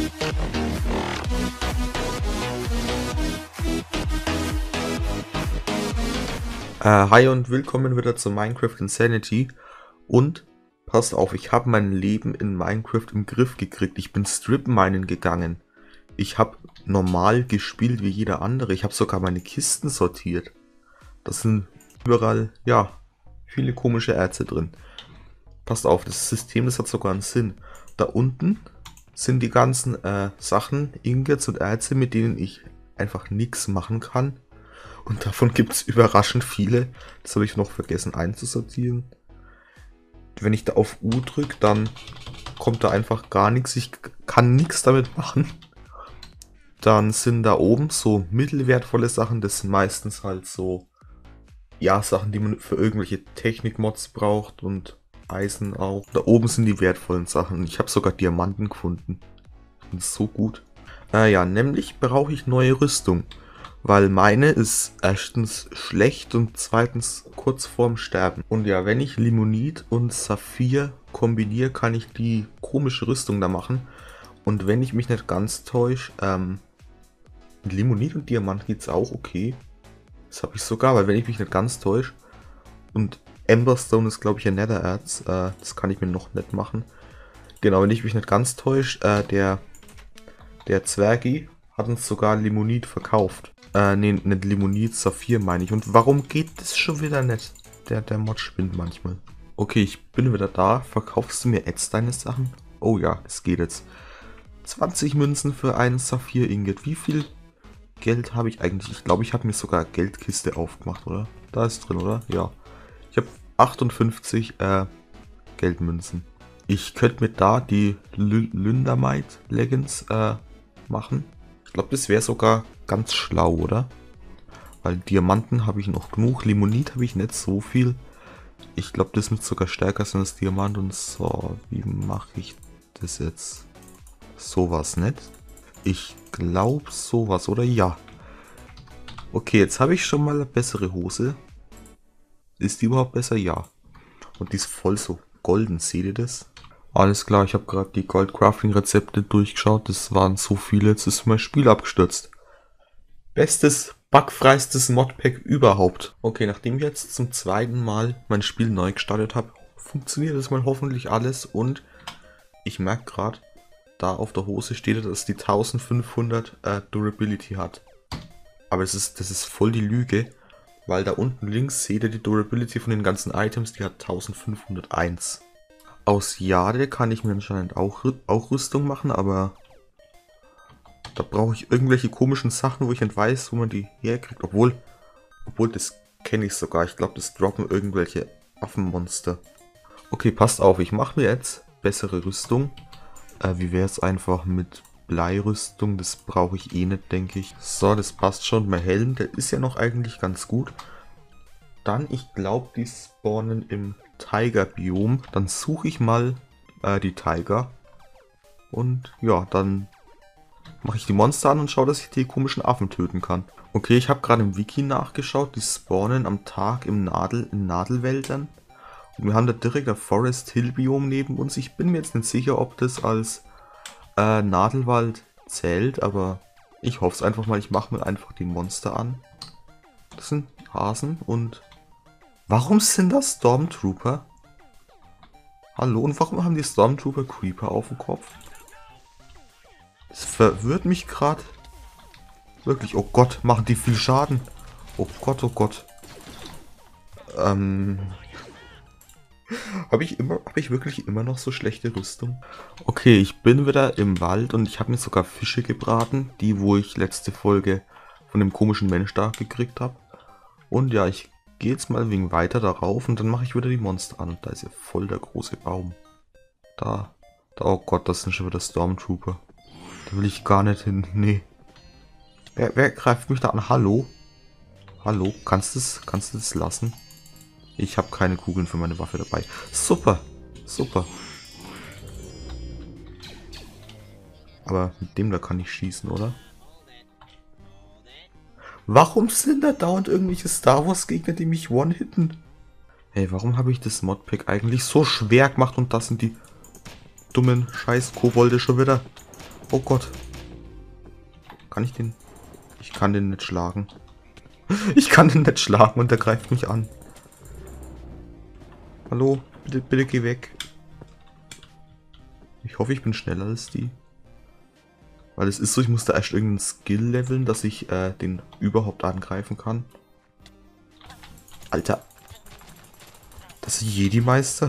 Hi und willkommen wieder zu Minecraft Insanity. Und passt auf, ich habe mein Leben in Minecraft im Griff gekriegt. Ich bin Strip-Minen gegangen. Ich habe normal gespielt wie jeder andere. Ich habe sogar meine Kisten sortiert. Das sind überall, ja, viele komische Erze drin. Passt auf, das System, das hat sogar einen Sinn. Da unten sind die ganzen Sachen, Ingots und Erze, mit denen ich einfach nichts machen kann. Und davon gibt es überraschend viele. Das habe ich noch vergessen einzusortieren. Wenn ich da auf U drücke, dann kommt da einfach gar nichts. Ich kann nichts damit machen. Dann sind da oben so mittelwertvolle Sachen. Das sind meistens halt so, ja, Sachen, die man für irgendwelche Technikmods braucht. Und Eisen auch. Da oben sind die wertvollen Sachen. Ich habe sogar Diamanten gefunden. Das ist so gut. Ja, nämlich brauche ich neue Rüstung. Weil meine ist erstens schlecht und zweitens kurz vorm Sterben. Und ja, wenn ich Limonit und Saphir kombiniere, kann ich die komische Rüstung da machen. Und wenn ich mich nicht ganz täusche, mit Limonit und Diamant geht es auch okay. Das habe ich sogar, weil wenn ich mich nicht ganz täusche, und Emberstone ist glaube ich ein Nethererz, das kann ich mir noch nicht machen. Genau, wenn ich mich nicht ganz täusche, der Zwergi hat uns sogar Limonit verkauft. Nee, nicht Limonit, Saphir meine ich. Und warum geht das schon wieder nicht? Der Mod spinnt manchmal. Okay, ich bin wieder da. Verkaufst du mir jetzt deine Sachen? Oh ja, es geht jetzt. 20 Münzen für einen Saphir-Ingot. Wie viel Geld habe ich eigentlich? Ich glaube, ich habe mir sogar Geldkiste aufgemacht, oder? Da ist drin, oder? Ja. Ich habe 58 Geldmünzen. Ich könnte mir da die Lynamite Leggings machen. Ich glaube, das wäre sogar ganz schlau, oder? Weil Diamanten habe ich noch genug, Limonit habe ich nicht so viel. Ich glaube, das wird sogar stärker sein als Diamant. Und so, wie mache ich das jetzt? Sowas nicht? Ich glaube sowas, oder? Ja. Okay, jetzt habe ich schon mal eine bessere Hose. Ist die überhaupt besser? Ja. Und die ist voll so golden, seht ihr das? Alles klar, ich habe gerade die Gold-Crafting-Rezepte durchgeschaut. Das waren so viele, jetzt ist mein Spiel abgestürzt. Bestes, bugfreistes Modpack überhaupt. Okay, nachdem ich jetzt zum zweiten Mal mein Spiel neu gestartet habe, funktioniert das mal hoffentlich alles. Und ich merke gerade, da auf der Hose steht, dass die 1500 Durability hat. Aber das ist voll die Lüge, weil da unten links seht ihr die Durability von den ganzen Items, die hat 1501. Aus Jade kann ich mir anscheinend auch Rüstung machen, aber da brauche ich irgendwelche komischen Sachen, wo ich nicht weiß, wo man die herkriegt. Obwohl das kenne ich sogar. Ich glaube, das droppen irgendwelche Affenmonster. Okay, passt auf. Ich mache mir jetzt bessere Rüstung. Wie wäre es einfach mit Bleirüstung? Das brauche ich eh nicht, denke ich. So, das passt schon. Mein Helm, der ist ja noch eigentlich ganz gut. Dann, ich glaube, die spawnen im Tiger-Biom. Dann suche ich mal die Tiger. Und ja, dann mache ich die Monster an und schaue, dass ich die komischen Affen töten kann. Okay, ich habe gerade im Wiki nachgeschaut. Die spawnen am Tag in Nadelwäldern. Und wir haben da direkt ein Forest Hill Biom neben uns. Ich bin mir jetzt nicht sicher, ob das als Nadelwald zählt, aber ich hoffe es einfach mal. Ich mache mir einfach die Monster an. Das sind Hasen und... Warum sind das Stormtrooper? Hallo, und warum haben die Stormtrooper Creeper auf dem Kopf? Das verwirrt mich gerade. Wirklich, oh Gott, machen die viel Schaden. Oh Gott, oh Gott. Habe ich wirklich immer noch so schlechte Rüstung? Okay, ich bin wieder im Wald und ich habe mir sogar Fische gebraten, die wo ich letzte Folge von dem komischen Mensch da gekriegt habe. Und ja, ich gehe jetzt mal ein wenig weiter darauf und dann mache ich wieder die Monster an. Und da ist ja voll der große Baum. Da, oh Gott, das sind schon wieder Stormtrooper. Da will ich gar nicht hin, nee. Wer greift mich da an? Hallo? Hallo, kannst du das lassen? Ich habe keine Kugeln für meine Waffe dabei. Super, super. Aber mit dem da kann ich schießen, oder? Warum sind da dauernd irgendwelche Star Wars Gegner, die mich one-hitten? Hey, warum habe ich das Modpack eigentlich so schwer gemacht und das sind die dummen Scheiß-Kobolde schon wieder? Oh Gott. Kann ich den... Ich kann den nicht schlagen. Ich kann den nicht schlagen und der greift mich an. Hallo, bitte, bitte geh weg. Ich hoffe, ich bin schneller als die. Weil es ist so, ich muss da erst irgendeinen Skill leveln, dass ich den überhaupt angreifen kann. Alter. Das ist Jedi-Meister.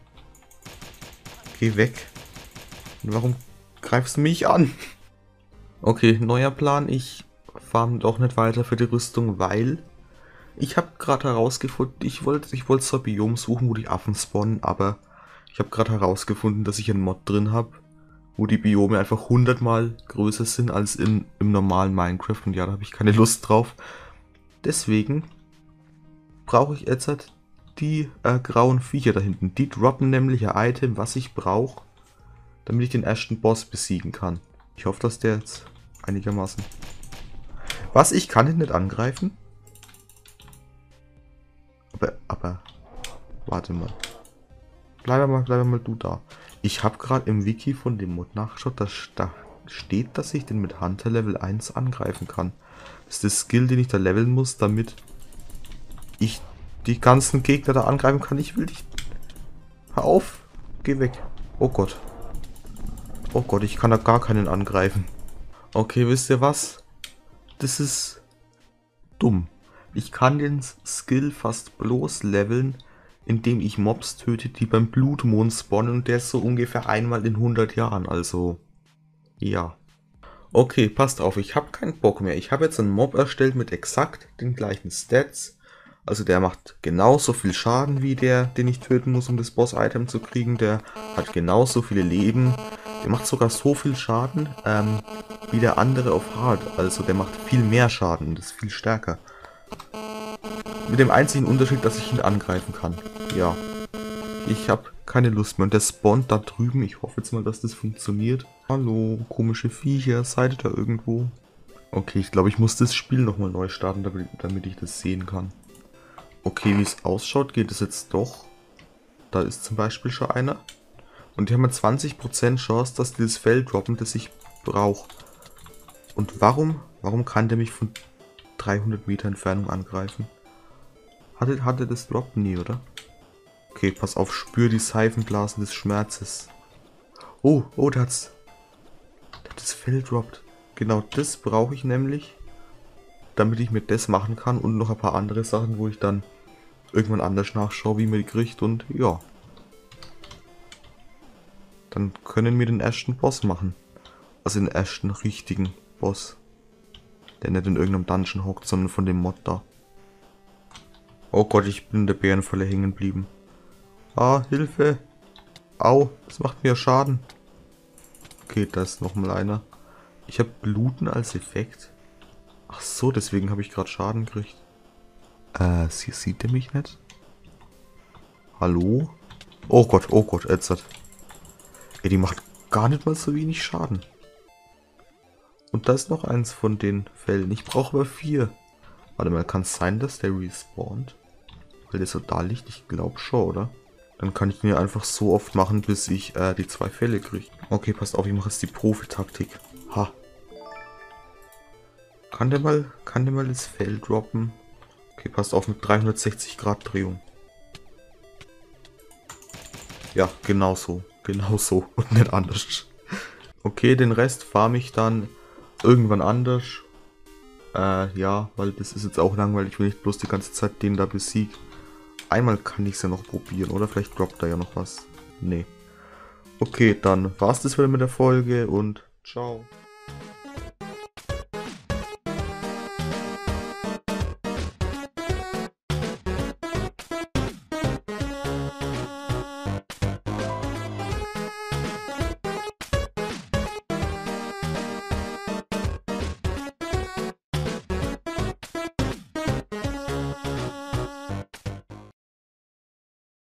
Geh weg. Und warum greifst du mich an? Okay, neuer Plan. Ich farm doch nicht weiter für die Rüstung, weil ich habe gerade herausgefunden, ich wollte zwar Biom suchen, wo die Affen spawnen, aber ich habe gerade herausgefunden, dass ich einen Mod drin habe, wo die Biome einfach 100-mal größer sind als im normalen Minecraft. Und ja, da habe ich keine Lust drauf. Deswegen brauche ich jetzt halt die grauen Viecher da hinten. Die droppen nämlich ein Item, was ich brauche, damit ich den ersten Boss besiegen kann. Ich hoffe, dass der jetzt einigermaßen... Was? Ich kann ihn nicht angreifen? Aber... Warte mal. Bleib mal du da. Ich habe gerade im Wiki von dem Mod nachgeschaut, da steht, dass ich den mit Hunter Level 1 angreifen kann. Das ist der Skill, den ich da leveln muss, damit ich die ganzen Gegner da angreifen kann. Ich will dich... Hör auf! Geh weg. Oh Gott. Oh Gott, ich kann da gar keinen angreifen. Okay, wisst ihr was? Das ist dumm. Ich kann den Skill fast bloß leveln, indem ich Mobs töte, die beim Blutmond spawnen, und der ist so ungefähr einmal in 100 Jahren, also ja. Okay, passt auf, ich habe keinen Bock mehr. Ich habe jetzt einen Mob erstellt mit exakt den gleichen Stats. Also der macht genauso viel Schaden wie der, den ich töten muss, um das Boss-Item zu kriegen. Der hat genauso viele Leben. Der macht sogar so viel Schaden wie der andere auf Hard. Also der macht viel mehr Schaden und ist viel stärker. Mit dem einzigen Unterschied, dass ich ihn angreifen kann. Ja. Ich habe keine Lust mehr. Und der spawnt da drüben. Ich hoffe jetzt mal, dass das funktioniert. Hallo, komische Viecher. Seid ihr da irgendwo? Okay, ich glaube, ich muss das Spiel nochmal neu starten, damit ich das sehen kann. Okay, wie es ausschaut, geht es jetzt doch. Da ist zum Beispiel schon einer. Und die haben eine 20% Chance, dass die das Fell droppen, das ich brauche. Und warum kann der mich von 300 Meter Entfernung angreifen? Hatte das Drop nie, oder? Okay, pass auf, spür die Seifenblasen des Schmerzes. Oh, der hat das Fell droppt. Genau das brauche ich nämlich, damit ich mir das machen kann und noch ein paar andere Sachen, wo ich dann irgendwann anders nachschaue, wie man die kriegt, und ja. Dann können wir den ersten Boss machen. Also den ersten richtigen Boss. Der nicht in irgendeinem Dungeon hockt, sondern von dem Mod da. Oh Gott, ich bin in der Bärenfalle hängen geblieben. Ah, Hilfe! Au, das macht mir Schaden. Okay, da ist nochmal einer. Ich habe Bluten als Effekt. Ach so, deswegen habe ich gerade Schaden gekriegt. Sieht der mich nicht? Hallo? Oh Gott, Edzard. Ey, die macht gar nicht mal so wenig Schaden. Und da ist noch eins von den Fällen. Ich brauche aber 4. Warte mal, kann es sein, dass der respawnt? Weil der so da liegt? Ich glaube schon, oder? Dann kann ich ihn ja einfach so oft machen, bis ich die 2 Fälle kriege. Okay, passt auf, ich mache jetzt die Profi-Taktik. Ha. Kann der mal das Fell droppen? Okay, passt auf, mit 360 Grad Drehung. Ja, genau so und nicht anders. Okay, den Rest farme ich dann irgendwann anders. Ja, weil das ist jetzt auch langweilig, wenn ich bloß die ganze Zeit den da besiege. Einmal kann ich es ja noch probieren, oder? Vielleicht droppt da ja noch was. Nee. Okay, dann war's das wieder mit der Folge und ciao.